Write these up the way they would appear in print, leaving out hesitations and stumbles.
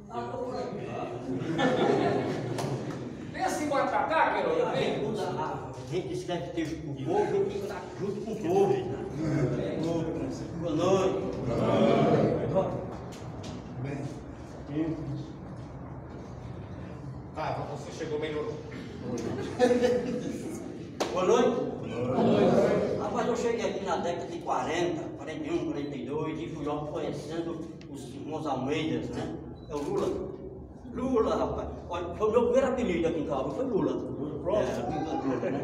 Ah, tô por aqui. Vem assim, bora pra cá, Queiroz. A gente escreve texto pro povo, a gente tem que estar junto com o povo. Boa noite. Ah, você chegou bem no... Boa noite. Rapaz, eu cheguei aqui na década de 40, 41, 42 e fui logo conhecendo os irmãos Almeidas, né? É o Lula. Lula, rapaz. Olha, foi o meu primeiro apelido aqui em Caruaru, foi Lula. Né?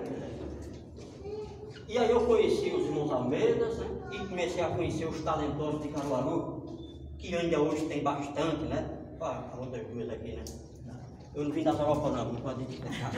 E aí eu conheci os irmãos Almeidas, né? E comecei a conhecer os talentosos de Caruaru, que ainda hoje tem bastante, né? Ah, outras duas aqui, né? Eu não vim da Europa não pode explicar.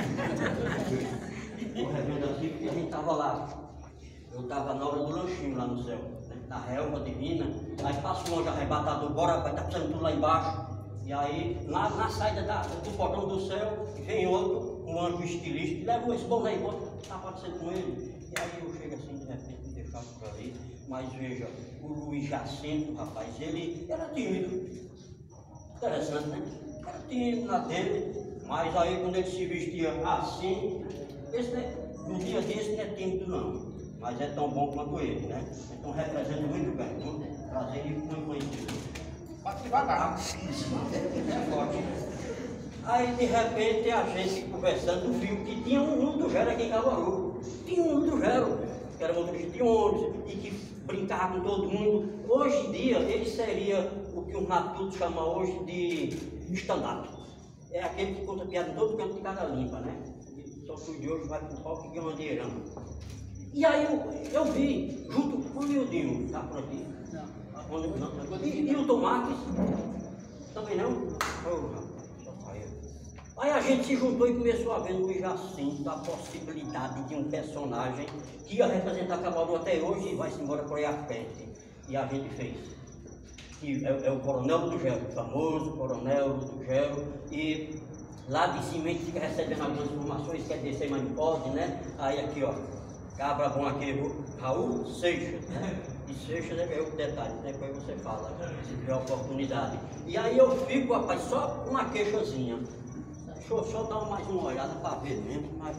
O revendo assim, porque a gente estava lá. Eu estava na hora do lanchinho lá no céu, né? Na relva divina. Aí passa um anjo arrebatador, bora, vai estar precisando tudo lá embaixo. E aí, lá na saída do portão do céu, vem outro, um anjo estilista, e leva esse bom aí, está aparecendo com ele. E aí eu chego assim, de repente, me deixava por ali. Mas veja, o Luiz Jacinto, rapaz, ele era tímido. Interessante, né? Era tímido na dele, mas aí quando ele se vestia assim, no dia desse não é tímido não, mas é tão bom quanto ele, né? Então representa muito bem, muito prazer e muito conhecido. Pode devagar. É forte. Aí de repente a gente conversando viu que tinha um do Gero aqui em Caruaru. Tinha um do Gero, que era motorista de ônibus e que brincava com todo mundo. Hoje em dia ele seria o que o Matuto chama hoje de stand-up. É aquele que conta piada em todo canto de cada limpa, né? Só que o de hoje vai pro palco e ganha uma dinheirão. E aí eu vi, junto com o Mildinho, tá por aqui? E o Tom Marques? Também não? Oh, só saiu. Aí a gente se juntou e começou a ver no Luiz Jacinto a possibilidade de um personagem que ia representar Caruaru até hoje e vai-se embora por aí à frente. E a gente fez. Que é o Coronel do Gero, o famoso Coronel do Gero, e lá de cima a gente fica recebendo algumas informações, quer descer, mas não pode, né? Aí aqui, ó, cabra bom aqui, Raul Seixas, né? E Seixas é o detalhe, depois você fala, se tiver oportunidade. E aí eu fico, rapaz, só uma queixazinha. Deixa eu só dar mais uma olhada para ver mesmo, mas...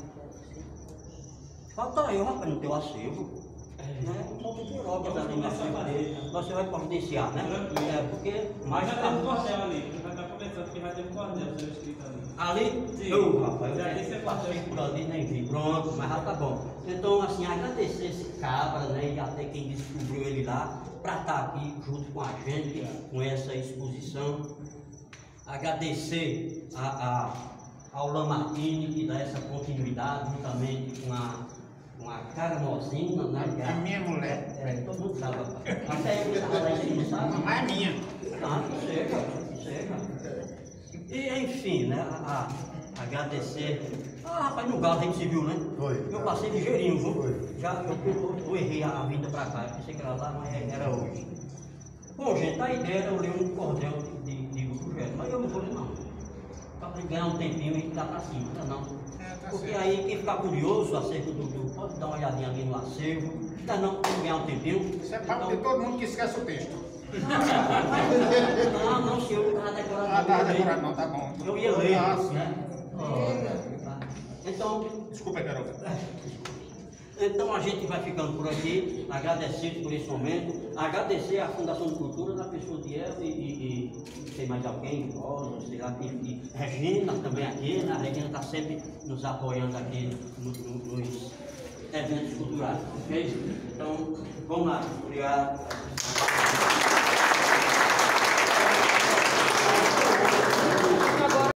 Falta eu, rapaz, no teu acervo. Um pouco de obras ali na frente. Você vai providenciar, né? É, porque mais já tem um cordel ali, que vai estar começando, que vai ter um cordel sendo escrito ali. Ali? Sim. Eu, rapaz, Já tem eu passei por ali, nem vi. Pronto, mas já tá bom. Então, assim, agradecer esse cabra, né? E até quem descobriu ele lá, para estar aqui junto com a gente, com essa exposição. Agradecer ao Lamartine, que dá essa continuidade, juntamente com a Carmosina, né? A minha mulher. Todo mundo sabe. Até eu que estava lá em cima, sabe? Mamãe é minha. Ah, que seja. E enfim, né? Agradecer. Rapaz, no galo a gente se viu, né? Foi. Eu passei ligeirinho, viu? Foi. Já eu errei a vinda pra cá, eu pensei que era lá, mas era hoje. Bom, gente, a ideia era eu ler um cordel de projeto, mas eu não vou ler não. Para ganhar um tempinho e dar pra cima, não. Porque aí quem ficar curioso acerca do pode dar uma olhadinha ali no acervo, não ganhar um tempinho. Isso é papo de todo mundo que esquece o texto. Não, senhor, eu estava decorando. Ah, estava decorando, não, tá bom. Eu ia ler, né? Então, Desculpa, garoto. Então a gente vai ficando por aqui, agradecido por esse momento, agradecer à Fundação de Cultura, na pessoa de Elza e tem mais alguém, Rosa, sei lá, e Regina também aqui, né? A Regina está sempre nos apoiando aqui nos eventos culturais, ok? Então, vamos lá, obrigado.